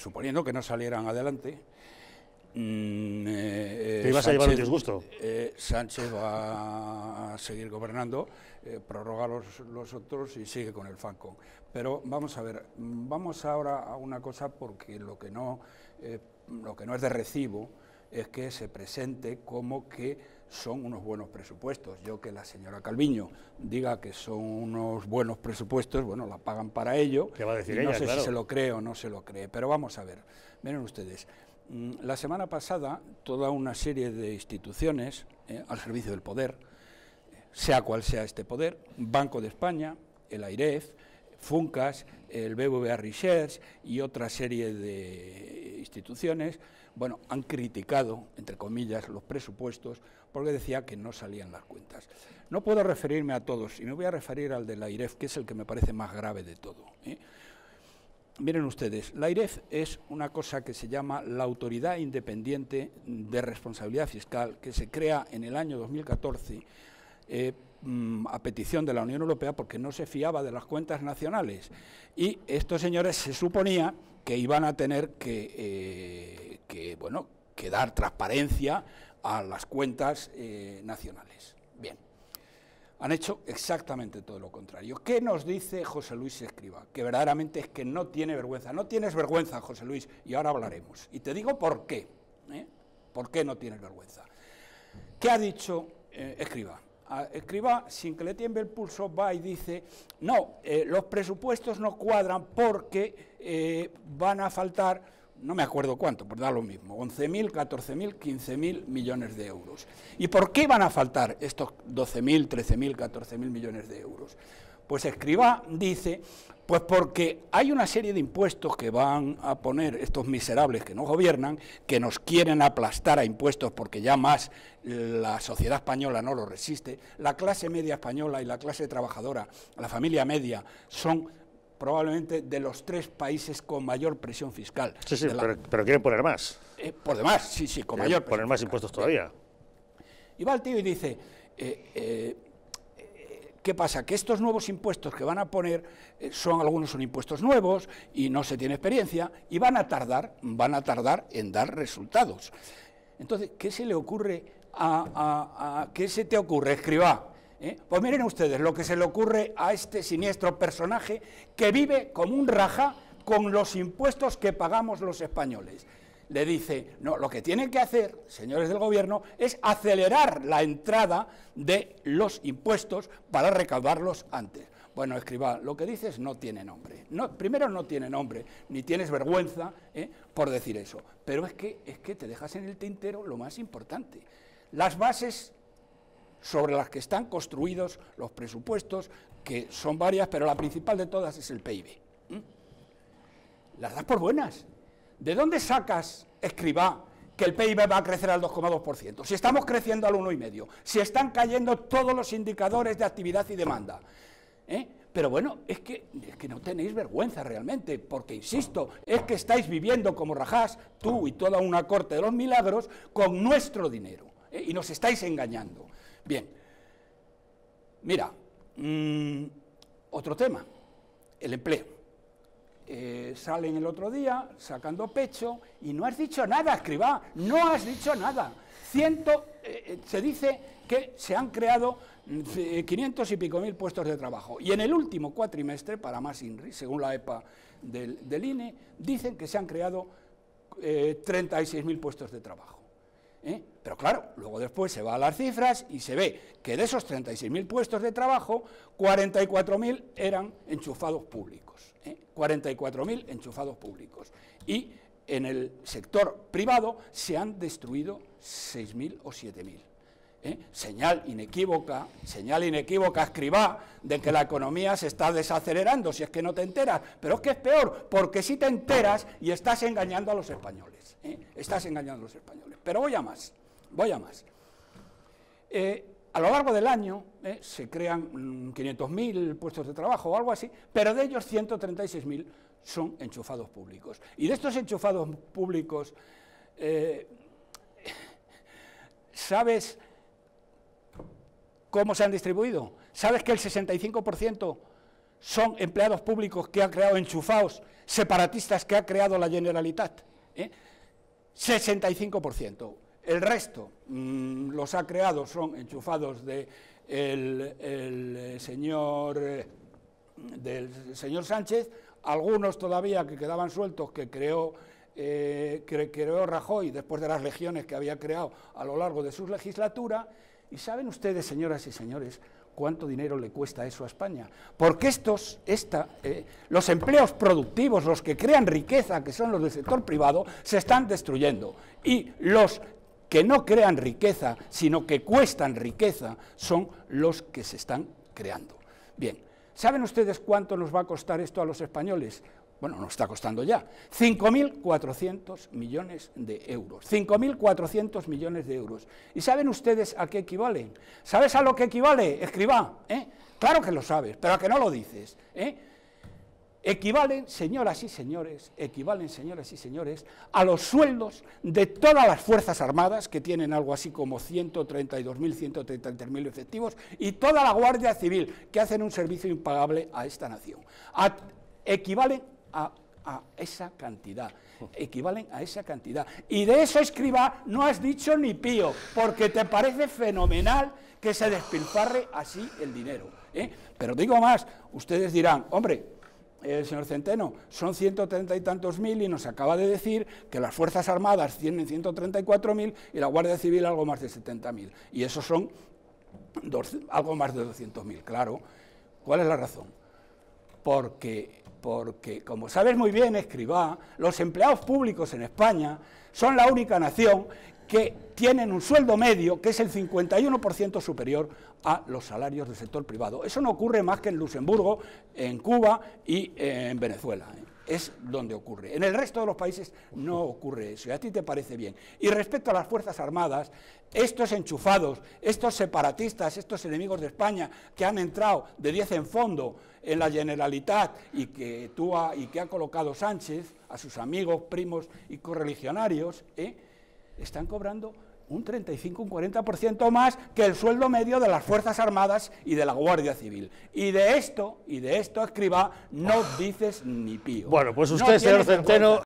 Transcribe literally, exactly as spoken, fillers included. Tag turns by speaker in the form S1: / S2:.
S1: suponiendo que no salieran adelante, mm, eh,
S2: ¿te ibas
S1: Sánchez,
S2: a llevar un disgusto?
S1: Eh, Sánchez va a seguir gobernando, eh, prorroga los, los otros y sigue con el Falcon. Pero vamos a ver, vamos ahora a una cosa, porque lo que no, eh, lo que no es de recibo es que se presente como que son unos buenos presupuestos. Yo que la señora Calviño diga que son unos buenos presupuestos, bueno, la pagan para ello.
S2: ¿Qué va a decir
S1: y no
S2: ella?
S1: sé
S2: Claro.
S1: si se lo cree o no se lo cree, pero vamos a ver. Miren ustedes, la semana pasada toda una serie de instituciones eh, al servicio del poder, sea cual sea este poder, Banco de España, el AIREF, Funcas, el B B V A Research y otra serie de instituciones, bueno, han criticado, entre comillas, los presupuestos porque decía que no salían las cuentas. No puedo referirme a todos y me voy a referir al de la AIREF, que es el que me parece más grave de todo, ¿eh? Miren ustedes, la AIREF es una cosa que se llama la Autoridad Independiente de Responsabilidad Fiscal, que se crea en el año dos mil catorce eh, a petición de la Unión Europea porque no se fiaba de las cuentas nacionales. Y estos señores se suponía que iban a tener que, eh, que, bueno, que dar transparencia a las cuentas eh, nacionales. Bien. Han hecho exactamente todo lo contrario. ¿Qué nos dice José Luis Escrivá? Que verdaderamente es que no tiene vergüenza. No tienes vergüenza, José Luis, y ahora hablaremos. Y te digo por qué. ¿eh? ¿Por qué no tienes vergüenza? ¿Qué ha dicho eh, Escrivá? Escrivá, sin que le tiemble el pulso, va y dice, no, eh, los presupuestos no cuadran porque eh, van a faltar, no me acuerdo cuánto, pues da lo mismo, once mil, catorce mil, quince mil millones de euros. ¿Y por qué van a faltar estos doce mil, trece mil, catorce mil millones de euros? Pues Escrivá dice, pues porque hay una serie de impuestos que van a poner estos miserables que no gobiernan, que nos quieren aplastar a impuestos porque ya más la sociedad española no lo resiste, la clase media española y la clase trabajadora, la familia media, son probablemente de los tres países con mayor presión fiscal.
S2: Sí, sí,
S1: la...
S2: pero, pero quieren poner más.
S1: Eh, por demás, sí, sí, con
S2: quieren
S1: mayor
S2: poner más
S1: fiscal.
S2: impuestos todavía.
S1: Y va el tío y dice, eh, eh, ¿qué pasa? Que estos nuevos impuestos que van a poner, eh, son algunos son impuestos nuevos y no se tiene experiencia y van a tardar, van a tardar en dar resultados. Entonces, ¿qué se le ocurre a, a, a qué se te ocurre, Escrivá? ¿Eh? Pues miren ustedes lo que se le ocurre a este siniestro personaje que vive como un rajá con los impuestos que pagamos los españoles. Le dice, no, lo que tienen que hacer, señores del gobierno, es acelerar la entrada de los impuestos para recaudarlos antes. Bueno, Escrivá, lo que dices no tiene nombre. No, primero no tiene nombre, ni tienes vergüenza ¿eh? por decir eso. Pero es que, es que te dejas en el tintero lo más importante. Las bases sobre las que están construidos los presupuestos, que son varias, pero la principal de todas es el P I B. ¿Mm? Las das por buenas. ¿De dónde sacas, Escrivá, que el P I B va a crecer al dos coma dos por ciento? Si estamos creciendo al uno coma cinco por ciento, si están cayendo todos los indicadores de actividad y demanda. ¿Eh? Pero bueno, es que, es que no tenéis vergüenza realmente, porque, insisto, es que estáis viviendo como rajás, tú y toda una corte de los milagros, con nuestro dinero, ¿eh? y nos estáis engañando. Bien, mira, mmm, otro tema, el empleo. Eh, salen el otro día sacando pecho y no has dicho nada, Escrivá, no has dicho nada. Ciento, eh, se dice que se han creado eh, quinientos y pico mil puestos de trabajo y en el último cuatrimestre, para más INRI, según la EPA del, del I N E, dicen que se han creado eh, treinta y seis mil puestos de trabajo. ¿Eh? Pero claro, luego después se va a las cifras y se ve que de esos treinta y seis mil puestos de trabajo, cuarenta y cuatro mil eran enchufados públicos, ¿eh? cuarenta y cuatro mil enchufados públicos. Y en el sector privado se han destruido seis mil o siete mil. ¿Eh? Señal inequívoca, señal inequívoca, Escrivá, de que la economía se está desacelerando, si es que no te enteras, pero es que es peor, porque si te enteras y estás engañando a los españoles, ¿eh? estás engañando a los españoles. Pero voy a más, voy a más. Eh, a lo largo del año eh, se crean mmm, quinientos mil puestos de trabajo o algo así, pero de ellos ciento treinta y seis mil son enchufados públicos. Y de estos enchufados públicos, eh, ¿sabes cómo se han distribuido? ¿Sabes que el sesenta y cinco por ciento son empleados públicos que ha creado enchufados, separatistas que ha creado la Generalitat, ¿eh? sesenta y cinco por ciento. El resto mmm, los ha creado, son enchufados de el, el señor, eh, del señor Sánchez, algunos todavía que quedaban sueltos que creó, eh, que creó Rajoy después de las legiones que había creado a lo largo de su legislatura. Y saben ustedes, señoras y señores, cuánto dinero le cuesta eso a España, porque estos, esta, eh, los empleos productivos, los que crean riqueza, que son los del sector privado, se están destruyendo, y los que no crean riqueza, sino que cuestan riqueza, son los que se están creando. Bien, ¿saben ustedes cuánto nos va a costar esto a los españoles? Bueno, nos está costando ya, cinco mil cuatrocientos millones de euros, cinco mil cuatrocientos millones de euros. ¿Y saben ustedes a qué equivalen? ¿Sabes a lo que equivale, escribá? ¿Eh? Claro que lo sabes, pero a que no lo dices. ¿Eh? Equivalen, señoras y señores, equivalen, señoras y señores, a los sueldos de todas las Fuerzas Armadas, que tienen algo así como ciento treinta y dos mil, ciento treinta y tres mil efectivos, y toda la Guardia Civil, que hacen un servicio impagable a esta nación. A, equivalen A, a esa cantidad, equivalen a esa cantidad. Y de eso, escribá, no has dicho ni pío, porque te parece fenomenal que se despilfarre así el dinero, ¿eh? Pero digo más, ustedes dirán, hombre, el señor Centeno, son ciento treinta y tantos mil y nos acaba de decir que las Fuerzas Armadas tienen ciento treinta y cuatro mil y la Guardia Civil algo más de setenta mil, y esos son dos, algo más de doscientos mil, claro. ¿Cuál es la razón? Porque... porque, como sabes muy bien, escribá, los empleados públicos en España son la única nación que tienen un sueldo medio que es el cincuenta y uno por ciento superior a los salarios del sector privado. Eso no ocurre más que en Luxemburgo, en Cuba y en Venezuela, ¿eh? Es donde ocurre. En el resto de los países no ocurre eso, y a ti te parece bien. Y respecto a las Fuerzas Armadas, estos enchufados, estos separatistas, estos enemigos de España que han entrado de diez en fondo en la Generalitat y que, tú ha, y que ha colocado Sánchez a sus amigos, primos y correligionarios, ¿eh? están cobrando un treinta y cinco, un cuarenta por ciento más que el sueldo medio de las Fuerzas Armadas y de la Guardia Civil. Y de esto, y de esto, escribá, no dices ni pío.
S2: Bueno, pues usted, no señor Centeno,